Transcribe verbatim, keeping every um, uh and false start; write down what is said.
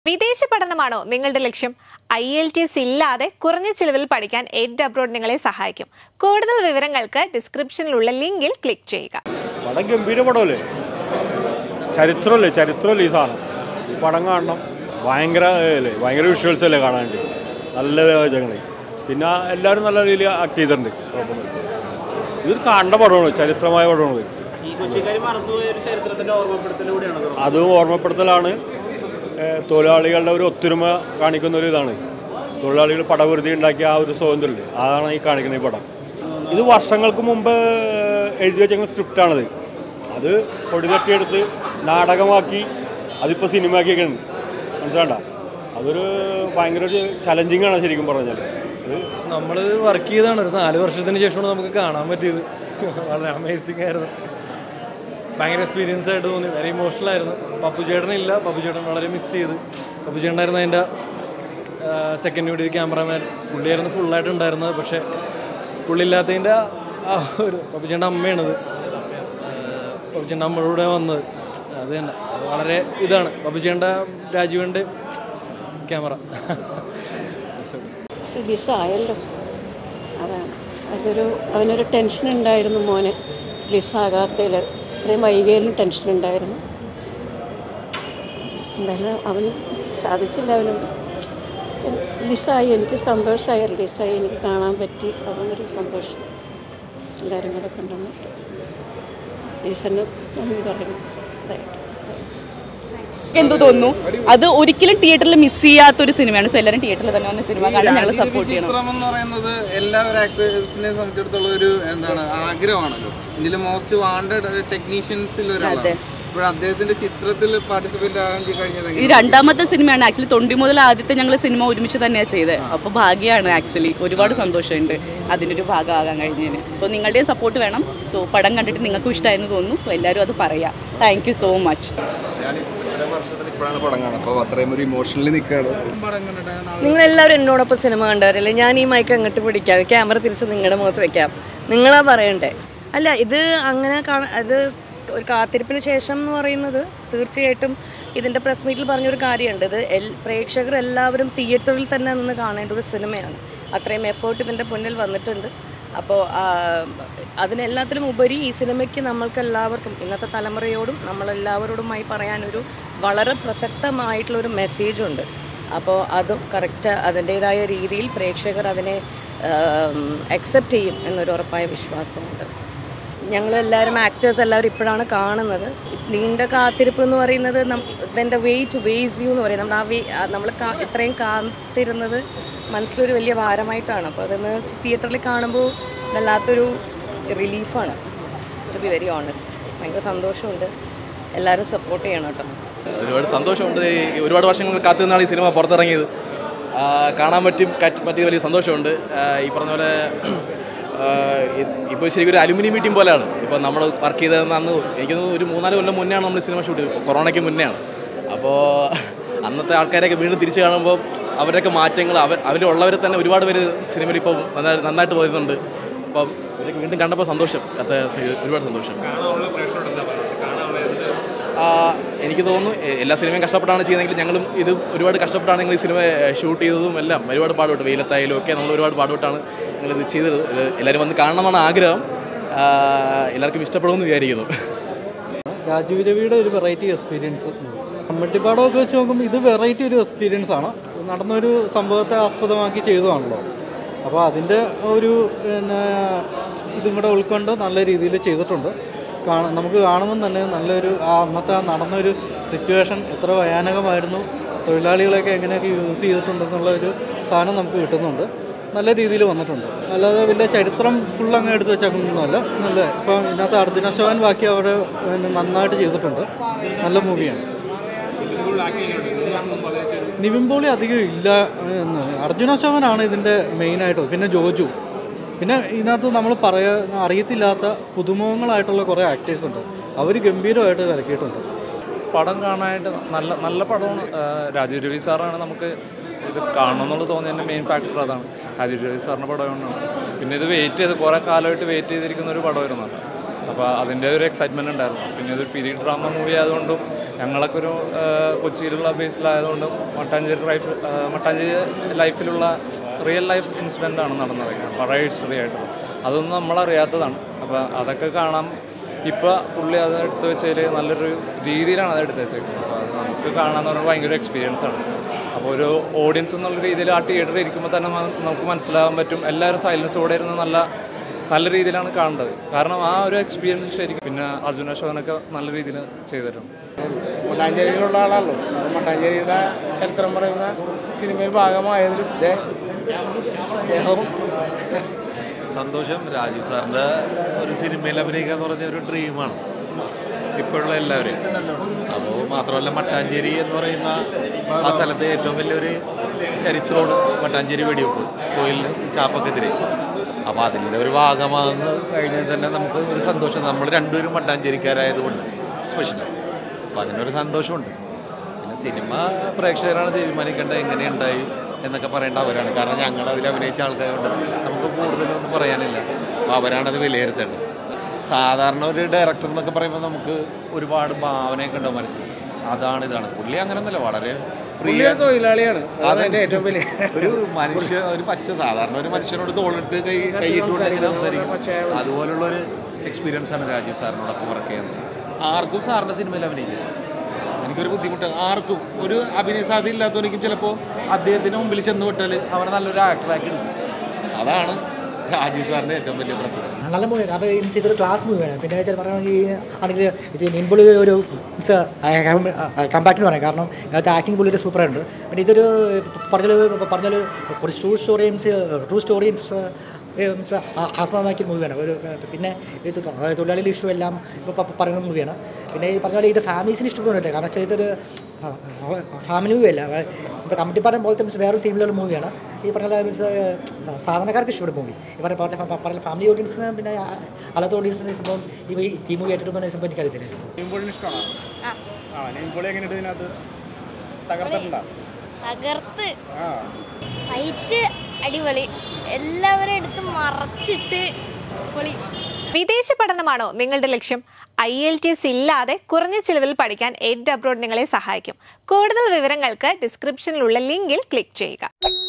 വിദേശ പഠനമാണോ നിങ്ങളുടെ ലക്ഷ്യം? ഐ എൽ ടി എസ് ഇല്ലാതെ കുറഞ്ഞ ചിലവിൽ പഠിക്കാൻ എഡ് അബ്രോഡ് നിങ്ങളെ സഹായിക്കും. കൂടുതൽ വിവരങ്ങൾക്ക് ഡിസ്ക്രിപ്ഷനിലുള്ള ലിങ്കിൽ ക്ലിക്ക് ചെയ്യുക. പടം ഗംഭീര പടമല്ലേ, ചരിത്രമല്ലേ ചരിത്രമല്ലേ ഈ സാധനം. ഈ പടം കാണണം. ഭയങ്കര അല്ലേ, ഭയങ്കര വിഷ്വൽസ് അല്ലേ കാണാണ്ട്, നല്ല ഞങ്ങൾ പിന്നെ എല്ലാവരും നല്ല രീതിയിൽ ആക്ട് ചെയ്തിട്ടുണ്ട്. കുഴപ്പമൊന്നുമില്ല. ഇതൊരു കാണേണ്ട പടമാണ്, ചരിത്രമായ പടമാണ്. അതും ഓർമ്മപ്പെടുത്തലാണ്. തൊഴിലാളികളുടെ ഒരു ഒത്തൊരുമ കാണിക്കുന്ന ഒരു ഇതാണ്. തൊഴിലാളികൾ പടവൃതി ഉണ്ടാക്കിയ ആ ഒരു സ്വാതന്ത്ര്യമില്ലേ, അതാണ് ഈ കാണിക്കുന്ന ഈ പടം. ഇത് വർഷങ്ങൾക്ക് മുമ്പ് എഴുതി വെച്ച സ്ക്രിപ്റ്റാണിത്. അത് പൊടി തട്ടിയെടുത്ത് നാടകമാക്കി അതിപ്പോൾ സിനിമയാക്കിയൊക്കെയാണ്. മനസ്സിലാണ്ട, അതൊരു ഭയങ്കര ഒരു ചലഞ്ചിങ് ആണ് ശരിക്കും പറഞ്ഞാൽ. ഇത് നമ്മൾ വർക്ക് ചെയ്താണ് ഒരു നാല് വർഷത്തിന് ശേഷമാണ് നമുക്ക് കാണാൻ പറ്റിയത്. വളരെ അമേസിങ് ആയിരുന്നു, ഭയങ്കര എക്സ്പീരിയൻസ് ആയിട്ട് തോന്നി. വെരി ഇമോഷണൽ ആയിരുന്നു. പപ്പു ചേട്ടനില്ല, പപ്പു ചേട്ടൻ വളരെ മിസ് ചെയ്ത്. പപ്പു ചേട്ടനായിരുന്നു അതിൻ്റെ സെക്കൻഡ് യൂണിറ്റ് ഒരു ക്യാമറാമാൻ. പുള്ളിയായിരുന്നു ഫുള്ളായിട്ട് ഉണ്ടായിരുന്നത്. പക്ഷേ പുള്ളിയില്ലാത്തതിൻ്റെ ആ ഒരു പപ്പു ചേട്ടൻ്റെ അമ്മയാണത്. പപ്പു ചേട്ടൻ്റെ അമ്മയുടെ വന്നത് അത് തന്നെ വളരെ ഇതാണ്. പപ്പു ചേട്ടൻ്റെ രാജീവൻ്റെ ക്യാമറ റിലീസായല്ലോ, അതാണ് അതൊരു അവനൊരു ടെൻഷൻ ഉണ്ടായിരുന്നു. മോന് റിലീസാകാത്തതിൽ ഇത്രയും വൈകിയാലും ടെൻഷൻ ഉണ്ടായിരുന്നു. എന്തായാലും അവന് സാധിച്ചില്ല. അവന് റിലീസായി, എനിക്ക് സന്തോഷമായി. റിലീസായി, എനിക്ക് കാണാൻ പറ്റി, അതൊന്നൊരു സന്തോഷം. എല്ലാവരും കൂടെ കണ്ടെന്ന് സീസണ് നമ്മൾ പറയുന്നു. എന്തു തോന്നുന്നു, അത് ഒരിക്കലും തിയേറ്ററിൽ മിസ് ചെയ്യാത്തൊരു സിനിമയാണ്. സോ എല്ലാവരും തിയേറ്ററിൽ തന്നെ വന്ന സിനിമ കാണാൻ ഞങ്ങൾ സപ്പോർട്ട് ചെയ്യണം. ചിത്രം എന്ന് പറയുന്നത് എല്ലാവരും ആക്ടേഴ്സിനെ സംബന്ധിച്ചിടത്തോളം ഒരു എന്താണ് ആഗ്രഹമാണല്ലോ. ഇതിൽ മോസ്റ്റ് വാണ്ടഡ് ടെക്നീഷ്യൻസിൽ ഒരാളാണ്. ഇപ്പോൾ അദ്ദേഹത്തിന്റെ ചിത്രത്തിൽ പാർട്ടിസിപ്പേറ്റ് ആകാൻ കഴിഞ്ഞത് ഈ രണ്ടാമത്തെ സിനിമയാണ്. ആക്ച്വലി തൊണ്ടി മുതൽ ആദ്യത്തെ ഞങ്ങൾ സിനിമ ഒരുമിച്ച് തന്നെയാണ് ചെയ്തത്. അപ്പോൾ ഭാഗ്യമാണ്. ആക്ച്വലി ഒരുപാട് സന്തോഷമുണ്ട് അതിനൊരു ഭാഗമാകാൻ കഴിഞ്ഞതിന്. സോ നിങ്ങളുടെയും സപ്പോർട്ട് വേണം. സോ പടം കണ്ടിട്ട് നിങ്ങൾക്കും ഇഷ്ടമായെന്ന് തോന്നുന്നു. സോ എല്ലാവരും അത് പറയാം. Thank you so much. നിങ്ങളെല്ലാവരും എന്നോടൊപ്പം സിനിമ കണ്ടവരല്ലേ. ഞാൻ ഈ മൈക്ക് അങ്ങോട്ട് പിടിക്കാം, ക്യാമറ തിരിച്ച് നിങ്ങളുടെ മുഖത്ത് വെക്കാം, നിങ്ങളാ പറയണ്ടേ. അല്ല, ഇത് അങ്ങനെ കാണാൻ, അത് ഒരു കാത്തിരിപ്പിന് ശേഷം എന്ന് പറയുന്നത് തീർച്ചയായിട്ടും ഇതിൻ്റെ പ്രസ് മീറ്റിൽ പറഞ്ഞൊരു കാര്യമുണ്ട്. ഇത് എൽ പ്രേക്ഷകർ എല്ലാവരും തിയേറ്ററിൽ തന്നെ നിന്ന് കാണേണ്ട ഒരു സിനിമയാണ്. അത്രയും എഫേർട്ട് ഇതിൻ്റെ മുന്നിൽ വന്നിട്ടുണ്ട്. അപ്പോൾ അതിനെല്ലാത്തിനും ഉപരി ഈ സിനിമയ്ക്ക് നമ്മൾക്കെല്ലാവർക്കും, ഇന്നത്തെ തലമുറയോടും നമ്മളെല്ലാവരോടുമായി പറയാനൊരു വളരെ പ്രസക്തമായിട്ടുള്ളൊരു മെസ്സേജുണ്ട്. അപ്പോൾ അതും കറക്റ്റ് അതിൻ്റേതായ രീതിയിൽ പ്രേക്ഷകർ അതിനെ അക്സെപ്റ്റ് ചെയ്യും എന്നൊരു ഉറപ്പായ വിശ്വാസമുണ്ട്. ഞങ്ങളെല്ലാവരും ആക്ടേഴ്സ് എല്ലാവരും ഇപ്പോഴാണ് കാണുന്നത്. നീണ്ട കാത്തിരിപ്പ് എന്ന് പറയുന്നത് ഇതിൻ്റെ വെയിറ്റ് വേസ് യു എന്ന് പറയും. നമ്മൾ ആ വേ നമ്മൾ ഇത്രയും കാത്തിരുന്നത് മനസ്സിലൊരു വലിയ ഭാരമായിട്ടാണ്. അപ്പോൾ അതൊന്ന് തിയേറ്ററിൽ കാണുമ്പോൾ വല്ലാത്തൊരു റിലീഫാണ്, ടു ബി വെരി ഓണസ്റ്റ്. ഭയങ്കര സന്തോഷമുണ്ട്. എല്ലാവരും സപ്പോർട്ട് ചെയ്യണം കേട്ടോ. ഒരുപാട് സന്തോഷമുണ്ട്. ഒരുപാട് വർഷങ്ങൾ കാത്തു നിന്നാണ് ഈ സിനിമ പുറത്തിറങ്ങിയത്. കാണാൻ പറ്റും പറ്റിയത് വലിയ സന്തോഷമുണ്ട്. ഈ പറഞ്ഞ പോലെ ഇപ്പോൾ ശരിക്കും ഒരു അലുമിനിയം മീറ്റിംഗ് പോലെയാണ്. ഇപ്പോൾ നമ്മൾ വർക്ക് ചെയ്തതെന്ന് അന്ന് എനിക്കൊന്ന് ഒരു മൂന്നാല് കൊല്ലം മുന്നെയാണ് നമ്മൾ സിനിമ ഷൂട്ട് ചെയ്തത്, കൊറോണയ്ക്ക് മുന്നെയാണ്. അപ്പോൾ അന്നത്തെ ആൾക്കാരെയൊക്കെ വീണ്ടും തിരിച്ച് കാണുമ്പോൾ അവരുടെയൊക്കെ മാറ്റങ്ങൾ, അവർ അവരുള്ളവരെ തന്നെ ഒരുപാട് പേര് സിനിമയിൽ ഇപ്പോൾ നന്നായിട്ട് വരുന്നുണ്ട്. അപ്പം അവരൊക്കെ വീണ്ടും കണ്ടപ്പോൾ സന്തോഷം, ഒരുപാട് സന്തോഷം. എനിക്ക് തോന്നുന്നു എല്ലാ സിനിമയും കഷ്ടപ്പെട്ടാണ് ചെയ്യുന്നതെങ്കിൽ ഞങ്ങളും ഇത് ഒരുപാട് കഷ്ടപ്പെട്ടാണ് ഞങ്ങൾ ഈ സിനിമ ഷൂട്ട് ചെയ്തതും എല്ലാം. ഒരുപാട് പാടുപെട്ട്, വെയിലത്തായാലും ഒക്കെ നമ്മൾ ഒരുപാട് പാടുപെട്ടാണ് ഞങ്ങളിത് ചെയ്തത്. ഇത് എല്ലാവരും വന്ന് കാണണമെന്നാണ് ആഗ്രഹം. എല്ലാവർക്കും ഇഷ്ടപ്പെടുമെന്ന് വിചാരിക്കുന്നു. രാജീവ് രവിയുടെ ഒരു വെറൈറ്റി എക്സ്പീരിയൻസ്. മമ്മട്ടിപ്പാടമൊക്കെ വെച്ച് നോക്കുമ്പോൾ ഇത് വെറൈറ്റി ഒരു എക്സ്പീരിയൻസ് ആണ്. നടന്നൊരു സംഭവത്തെ ആസ്പദമാക്കി ചെയ്തതാണല്ലോ. അപ്പോൾ അതിൻ്റെ ഒരു പിന്നെ ഇതും കൂടെ ഉൾക്കൊണ്ട് നല്ല രീതിയിൽ ചെയ്തിട്ടുണ്ട്. കാണാൻ നമുക്ക് കാണുമ്പം തന്നെ നല്ലൊരു ആ അന്നത്തെ ആ നടന്നൊരു സിറ്റുവേഷൻ എത്ര ഭയാനകമായിരുന്നു, തൊഴിലാളികളെയൊക്കെ എങ്ങനെയൊക്കെ യൂസ് ചെയ്തിട്ടുണ്ടെന്നുള്ള ഒരു സാധനം നമുക്ക് കിട്ടുന്നുണ്ട്. നല്ല രീതിയിൽ വന്നിട്ടുണ്ട്. അല്ലാതെ വലിയ ചരിത്രം ഫുൾ അങ്ങ് എടുത്ത് വെച്ചൊന്നുമല്ല. നല്ല ഇപ്പം ഇതിനകത്ത് അർജുന അശോകൻ ബാക്കി അവിടെ നന്നായിട്ട് ചെയ്തിട്ടുണ്ട്. നല്ല മൂവിയാണ്. നിവിൻ പോളി അധികം ഇല്ല എന്ന്. അർജുന അശോകനാണ് ഇതിൻ്റെ മെയിനായിട്ട്. പിന്നെ ജോജു, പിന്നെ ഇതിനകത്ത് നമ്മൾ പറയാ അറിയത്തില്ലാത്ത പുതുമുഖങ്ങളായിട്ടുള്ള കുറേ ആക്ടേഴ്സ് ഉണ്ട്. അവർ ഗംഭീരമായിട്ട് കലക്കിയിട്ടുണ്ട്. പടം കാണാനായിട്ട് നല്ല നല്ല പടമാണ്. രാജീവ് രവി സാറാണ് നമുക്ക് ഇത് കാണണം എന്നുള്ളത് തോന്നിയതിൻ്റെ മെയിൻ ഫാക്ടർ അതാണ്. രാജീവ് രവി സാറിൻ്റെ പടമാണ്. പിന്നെ ഇത് വെയിറ്റ് ചെയ്ത് കുറേ കാലമായിട്ട് വെയിറ്റ് ചെയ്തിരിക്കുന്ന ഒരു പടമായിരുന്നു. അപ്പോൾ അതിൻ്റെ ഒരു എക്സൈറ്റ്മെൻറ്റ് ഉണ്ടായിരുന്നു. പിന്നെ ഇതൊരു പീരീഡ് ഡ്രാമ മൂവി ആയതുകൊണ്ടും ഞങ്ങളൊക്കെ ഒരു കൊച്ചിയിലുള്ള ബേസിലായതുകൊണ്ടും മട്ടാഞ്ചേരി ലൈഫ് മട്ടാഞ്ചേരി ലൈഫിലുള്ള റിയൽ ലൈഫ് ഇൻസിഡൻ്റ് ആണ് നടന്നത്, പഴയ ഹിസ്റ്ററി ആയിട്ടുള്ള അതൊന്നും നമ്മളറിയാത്തതാണ്. അപ്പോൾ അതൊക്കെ കാണാം. ഇപ്പോൾ പുള്ളി അത് എടുത്തു വെച്ചതിൽ നല്ലൊരു രീതിയിലാണ് അത് എടുത്തു വെച്ചേക്കുന്നത്. അപ്പോൾ അത് നമുക്ക് കാണാമെന്ന് പറഞ്ഞാൽ ഭയങ്കര എക്സ്പീരിയൻസ് ആണ്. അപ്പോൾ ഒരു ഓഡിയൻസ് എന്നുള്ള രീതിയിൽ ആ തിയേറ്ററിൽ ഇരിക്കുമ്പോൾ തന്നെ നമുക്ക് മനസ്സിലാകാൻ പറ്റും. എല്ലാവരും സൈലൻസോടെ ഇരുന്ന് നല്ല നല്ല രീതിയിലാണ് കാണേണ്ടത്. കാരണം ആ ഒരു എക്സ്പീരിയൻസ് ശരിക്കും. പിന്നെ അർജുന അശോകനൊക്കെ നല്ല രീതിയിൽ ചെയ്തിട്ടുണ്ട്. മട്ടാഞ്ചേരിയിലുള്ള ആളാണല്ലോ. മട്ടാഞ്ചേരിയുടെ ചരിത്രം പറയുന്ന സിനിമയിൽ ഭാഗമായതിലും അദ്ദേഹവും സന്തോഷം. രാജീവ് സാറിൻ്റെ ഒരു സിനിമയിൽ അഭിനയിക്കുക എന്ന് പറഞ്ഞ ഒരു ഡ്രീമാണ് ഇപ്പോഴുള്ള എല്ലാവരും. അപ്പോൾ മാത്രമല്ല മട്ടാഞ്ചേരി എന്ന് പറയുന്ന ആ സ്ഥലത്തെ ഏറ്റവും വലിയൊരു ചരിത്രമാണ് മട്ടാഞ്ചേരി വെടിവെപ്പ് കോയിലിന് ചാപ്പക്കെതിരെ. അപ്പോൾ അതിൻ്റെ ഒരു ഭാഗമാകുന്ന കഴിഞ്ഞാൽ തന്നെ നമുക്ക് ഒരു സന്തോഷം. നമ്മൾ രണ്ടുപേരും മട്ടാഞ്ചേരിക്കാരായതുകൊണ്ട് സ്പെഷ്യൽ, അപ്പോൾ അതിനൊരു സന്തോഷമുണ്ട്. പിന്നെ സിനിമ പ്രേക്ഷകരാണ് തീരുമാനിക്കേണ്ടത് എങ്ങനെയുണ്ടായി എന്നൊക്കെ പറയേണ്ട അവരാണ്. കാരണം ഞങ്ങൾ അതിൽ അഭിനയിച്ച ആൾക്കാരുണ്ട്, നമുക്ക് കൂടുതലൊന്നും പറയാനില്ല. അപ്പോൾ അവരാണത് വിലയിരുത്തേണ്ടത്. സാധാരണ ഒരു ഡയറക്ടർ എന്നൊക്കെ പറയുമ്പോൾ നമുക്ക് ഒരുപാട് ഭാവനയൊക്കെ ഉണ്ടാവും മനസ്സിൽ. അതാണ് ഇതാണ്. പുള്ളി അങ്ങനെയൊന്നുമല്ല, വളരെ ഫ്രീ തൊഴിലാളിയാണ്. അതെൻ്റെ ഏറ്റവും വലിയ ഒരു മനുഷ്യ ഒരു പച്ച സാധാരണ ഒരു മനുഷ്യനോട് തോളിട്ട് കൈ കൈയിട്ടുകൊണ്ട് എങ്ങനെ സംസാരിക്കും, അതുപോലുള്ള ഒരു എക്സ്പീരിയൻസ് ആണ് രാജീവ് സാറിനോടൊപ്പം വർക്ക് ചെയ്യുന്നത്. ആർക്കും സാറിൻ്റെ സിനിമയിൽ അഭിനയിക്കില്ല, എനിക്കൊരു ബുദ്ധിമുട്ട്. ആർക്കും ഒരു അഭിനയ സാധ്യത ഇല്ലാത്തവനിക്കും ചിലപ്പോൾ അദ്ദേഹത്തിന് മുമ്പിൽ ചെന്ന് വിട്ടാൽ അവനെ നല്ലൊരു ആക്ടറാക്കി എടുക്കും. അതാണ് രാജീവ് സാറിൻ്റെ ഏറ്റവും വലിയ പ്രത്യേകത. നല്ല മൂവി, കാരണം ഇതൊരു ക്ലാസ് മൂവിയാണ്. പിന്നെ ചില പറയുകയാണെങ്കിൽ ആണെങ്കിൽ ഇത് നിൻപുള്ളി ഒരു മീൻസ് കമ്പാക്ട് പറയാം. കാരണം അതിനകത്ത് ആക്ടിങ് പുള്ളിയുടെ സൂപ്പറായിട്ടുണ്ട്. പിന്നെ ഇതൊരു പറഞ്ഞാൽ പറഞ്ഞാൽ ഒരു true story means true story means means ആസ്പദമാക്കിയ മൂവിയാണ്. ഒരു പിന്നെ ഇത് തൊഴിലാളികളുടെ ഇഷ്യൂ എല്ലാം ഇപ്പോൾ പറയുന്ന മൂവിയാണ്. പിന്നെ ഈ പറഞ്ഞാൽ ഇത് ഫാമിലീസിന് ഇഷ്ടപ്പെടുന്നില്ല. കാരണം വെച്ചാൽ ഇതൊരു ഫാമിലി മൂവി അല്ല, ഇപ്പോൾ കമ്മിറ്റിപ്പാടം പോലത്തെ മീൻസ് വേറൊരു ടീമിലുള്ള മൂവിയാണ്. ഈ പറഞ്ഞ മീൻസ് സാധാരണക്കാർക്ക് ഇഷ്ടപ്പെടും മൂവി. ഈ പറഞ്ഞ പറഞ്ഞ പറഞ്ഞ ഫാമിലി ഓഡിയൻസിന് പിന്നെ അല്ലാത്ത ഓഡിയൻസിന് സംഭവം ഈ ഈ മൂവി ഏറ്റെടുക്കുന്ന സംഭവം എനിക്കറിയത്തില്ല. തകർത്ത് ഫൈറ്റ് അടിപൊളി, എല്ലാവരും എടുത്ത് മറച്ചിട്ട് പൊളി. വിദേശ പഠനമാണോ നിങ്ങളുടെ ലക്ഷ്യം? ഐ എൽ ടി എസ് ഇല്ലാതെ കുറഞ്ഞ ചിലവിൽ പഠിക്കാൻ എഡ് അബ്രോഡ് നിങ്ങളെ സഹായിക്കും. കൂടുതൽ വിവരങ്ങൾക്ക് ഡിസ്ക്രിപ്ഷനിലുള്ള ലിങ്കിൽ ക്ലിക്ക് ചെയ്യുക.